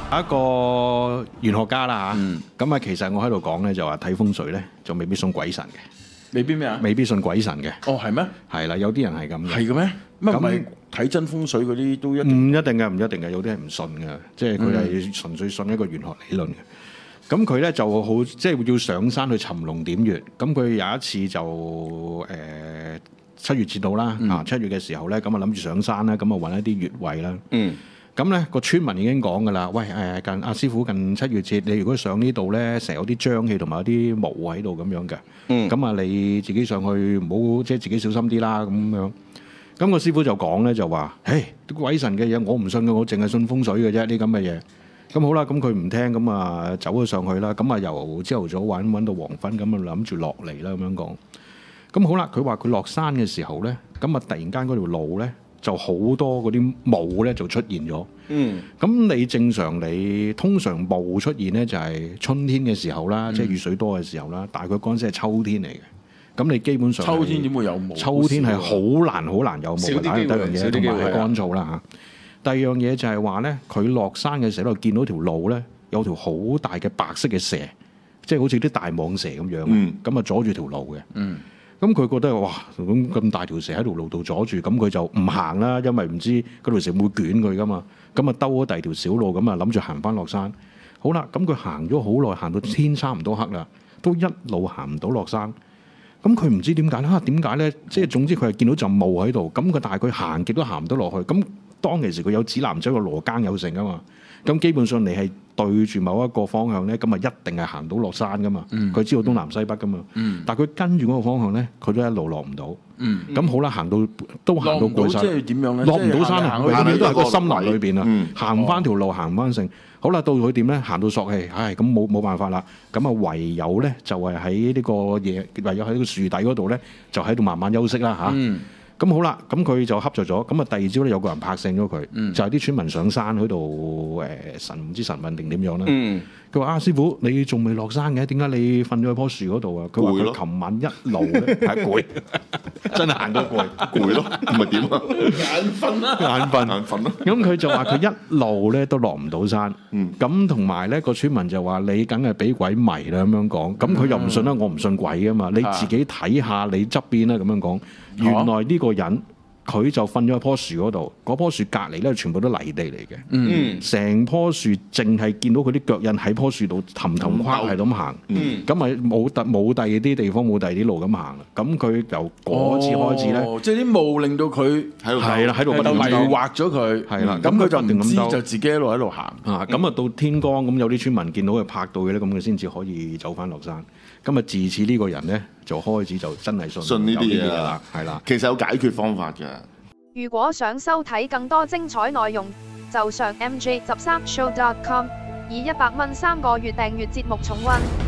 一個玄學家啦嚇，咁啊其實我喺度講咧就話睇風水咧就未必信鬼神嘅， 未必咩啊？ 未必信鬼神嘅。 哦，係咩？ 係啦，有啲人係咁嘅。 係嘅咩？乜唔係睇真風水嗰啲都一定？ 唔一定嘅，唔一定嘅，有啲係唔信嘅，即係佢係純粹信一個玄學理論嘅。咁佢咧就好，即係要上山去尋龍點穴。咁佢有一次就7月節到啦，7月嘅時候咧，咁啊諗住上山啦，咁啊揾一啲穴位啦。咁咧個村民已經講㗎啦，喂近阿師傅近7月節，你如果上呢度咧，成日有啲瘴氣同埋有啲霧喺度咁樣嘅。咁啊你自己上去唔好即係自己小心啲啦咁樣。咁個師傅就講咧就話，啲鬼神嘅嘢我唔信嘅，我淨係信風水嘅啫，呢咁嘅嘢。咁好啦，咁佢唔聽，咁啊走咗上去啦。咁啊由朝頭早揾到黃昏，咁啊諗住落嚟啦咁樣講。咁好啦，佢話佢落山嘅時候咧，咁啊突然間嗰條路咧就好多嗰啲霧咧就出現咗。咁你正常你通常霧出現咧就係春天嘅時候啦，即係雨水多嘅時候啦。但係佢嗰陣時係秋天嚟嘅。咁你基本上秋天點會有霧？ 秋天係好難有霧嘅。第一樣嘢同埋係乾燥啦嚇。第二樣嘢就係話咧，佢落山嘅時候見到條路咧有條好大嘅白色嘅蛇，即係好似啲大蟒蛇咁樣，咁啊阻住條路嘅。咁佢覺得哇，咁大條蛇喺條路度阻住，咁佢就唔行啦，因為唔知嗰條蛇會捲佢噶嘛。咁啊兜咗第二條小路，咁啊諗住行翻落山。好啦，咁佢行咗好耐，行到天差唔多黑啦，都一路行唔到落山。咁佢唔知點解啦？點解咧？即係總之佢係見到陣霧喺度，咁佢但係佢行極都行唔到落去。咁當其時佢有指南針，有羅庚有成啊嘛。咁基本上你係對住某一個方向咧，咁啊一定係行到落山噶嘛。佢知道東南西北噶嘛。但係佢跟住嗰個方向咧，佢都一路落唔到。咁好啦，行到過山， 即係點樣咧？ 落唔到山啊！永遠都係個森林裏邊啊，行翻條路，行翻成。好啦，到佢點咧？行到索氣，咁冇辦法啦。咁啊唯有咧就係喺呢個嘢，唯有喺呢個樹底嗰度咧，就喺度慢慢休息啦嚇。咁好啦，咁佢就瞌着咗。咁啊第二朝咧有個人拍醒咗佢，就係啲村民上山喺度唔知神問定點樣啦。佢話師傅你仲未落山嘅，點解你瞓咗喺棵樹嗰度啊？佢話佢琴晚一路咧係攰，真係行到攰咯，唔係點啊？ 眼瞓啦， 眼瞓咯。咁佢就話佢一路咧都落唔到山。咁同埋咧個村民就話你梗係俾鬼迷啦咁樣講。咁佢又唔信啦，我唔信鬼噶嘛。你自己睇下你側邊啦咁樣講。原來呢個人佢就瞓咗喺棵樹嗰度，嗰棵樹隔離咧全部都泥地嚟嘅，成棵樹淨係見到佢啲腳印喺棵樹度氹氹跨係咁行，咁咪冇第二啲地方冇第二啲路咁行啦。咁佢由嗰次開始咧， 即係啲霧令到佢喺度不斷迷惑咗佢， 係啦， 咁佢就唔知就自己一路喺度行咁啊到天光咁有啲村民見到佢拍到嘅咧，咁佢先至可以走翻落山。咁啊自此呢個人咧就開始就真係信呢啲嘢啦， 係啦， 其實有解決方法嘅。 如果想收睇更多精彩內容，就上 MJ13show.com 以100蚊3個月訂閱節目重溫。